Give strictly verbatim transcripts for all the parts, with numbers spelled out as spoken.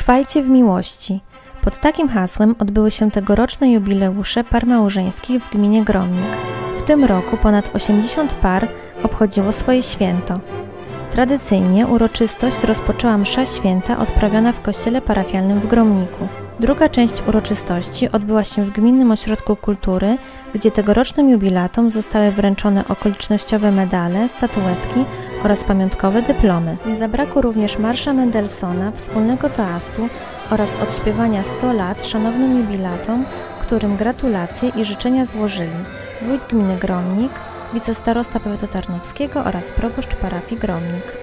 Trwajcie w miłości. Pod takim hasłem odbyły się tegoroczne jubileusze par małżeńskich w gminie Gromnik. W tym roku ponad osiemdziesiąt par obchodziło swoje święto. Tradycyjnie uroczystość rozpoczęła msza święta odprawiona w kościele parafialnym w Gromniku. Druga część uroczystości odbyła się w Gminnym Ośrodku Kultury, gdzie tegorocznym jubilatom zostały wręczone okolicznościowe medale, statuetki oraz pamiątkowe dyplomy. Nie zabrakło również marsza Mendelssohna, wspólnego toastu oraz odśpiewania sto lat szanownym jubilatom, którym gratulacje i życzenia złożyli wójt gminy Gromnik, wicestarosta powiatu tarnowskiego oraz proboszcz parafii Gromnik.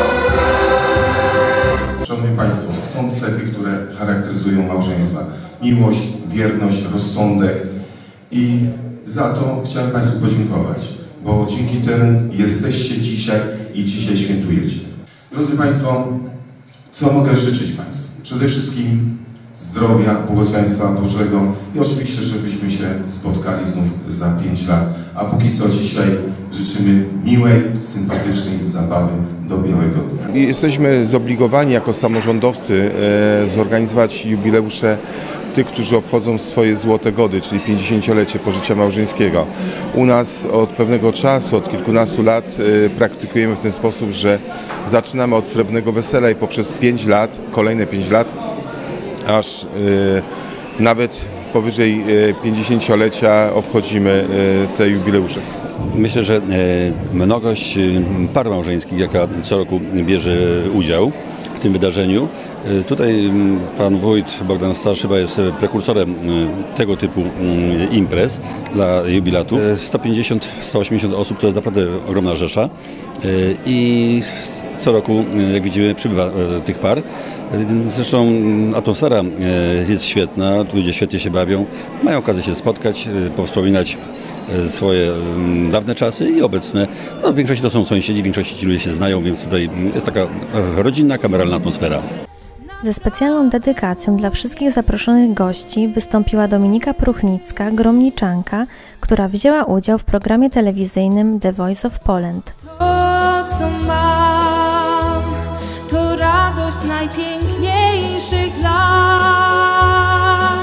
Szanowni Państwo, są cechy, które charakteryzują małżeństwa. Miłość, wierność, rozsądek i za to chciałem Państwu podziękować, bo dzięki temu jesteście dzisiaj i dzisiaj świętujecie. Drodzy Państwo, co mogę życzyć Państwu? Przede wszystkim zdrowia, błogosławieństwa Bożego i oczywiście, żebyśmy się spotkali znów za pięć lat. A póki co dzisiaj życzymy miłej, sympatycznej zabawy do białego dnia. Jesteśmy zobligowani jako samorządowcy e, zorganizować jubileusze tych, którzy obchodzą swoje złote gody, czyli pięćdziesięciolecie pożycia małżeńskiego. U nas od pewnego czasu, od kilkunastu lat e, praktykujemy w ten sposób, że zaczynamy od srebrnego wesela i poprzez pięć lat, kolejne pięć lat, aż e, nawet powyżej pięćdziesięciolecia obchodzimy te jubileusze. Myślę, że mnogość par małżeńskich, jaka co roku bierze udział w tym wydarzeniu. Tutaj pan wójt Bogdan Starszyba jest prekursorem tego typu imprez dla jubilatów. sto pięćdziesiąt do stu osiemdziesięciu osób to jest naprawdę ogromna rzesza i co roku, jak widzimy, przybywa tych par. Zresztą atmosfera jest świetna, ludzie świetnie się bawią, mają okazję się spotkać, powspominać swoje dawne czasy i obecne. No, w większości to są sąsiedzi, w większości ci ludzie się znają, więc tutaj jest taka rodzinna, kameralna atmosfera. Ze specjalną dedykacją dla wszystkich zaproszonych gości wystąpiła Dominika Pruchnicka, gromniczanka, która wzięła udział w programie telewizyjnym The Voice of Poland. To, co mam, to radość najpiękniejszych lat.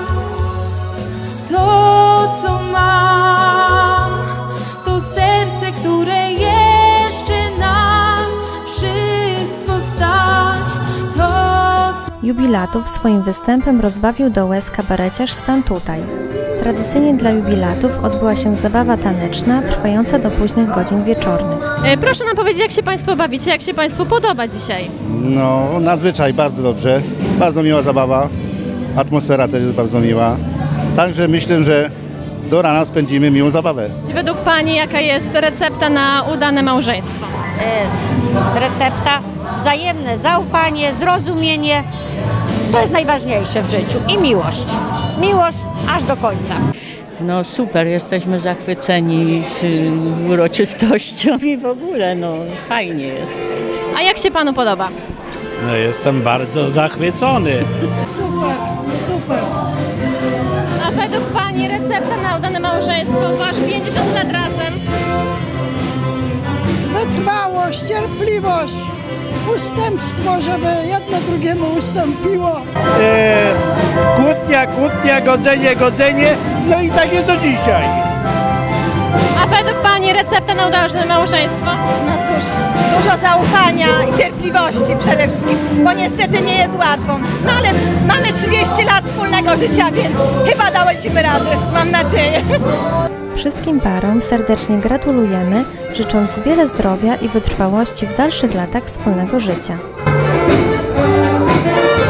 To, co mam, to serce, które jeszcze nam wszystko stać. To, co... Jubilatów swoim występem rozbawił do łez kabareciarz Stan Tutaj. Tradycyjnie dla jubilatów odbyła się zabawa taneczna, trwająca do późnych godzin wieczornych. E, proszę nam powiedzieć, jak się Państwo bawicie, jak się Państwu podoba dzisiaj? No, nadzwyczaj, bardzo dobrze. Bardzo miła zabawa. Atmosfera też jest bardzo miła. Także myślę, że do rana spędzimy miłą zabawę. Według Pani jaka jest recepta na udane małżeństwo? E, recepta, wzajemne zaufanie, zrozumienie. To jest najważniejsze w życiu i miłość. Miłość aż do końca. No super, jesteśmy zachwyceni uroczystością i w ogóle, no fajnie jest. A jak się Panu podoba? No jestem bardzo zachwycony. Super, super. A według Pani recepta na udane małżeństwo, Wasz pięćdziesiąt lat razem? Wytrwałość, cierpliwość, ustępstwo, żeby jedno drugiemu ustąpiło. E, kłótnia, kłótnia, godzenie, godzenie, no i tak jest do dzisiaj. A według Pani recepta na udane małżeństwo? No cóż, dużo zaufania i cierpliwości przede wszystkim, bo niestety nie jest łatwo. No ale mamy trzydzieści lat wspólnego życia, więc chyba daliśmy radę, mam nadzieję. Wszystkim parom serdecznie gratulujemy, życząc wiele zdrowia i wytrwałości w dalszych latach wspólnego życia.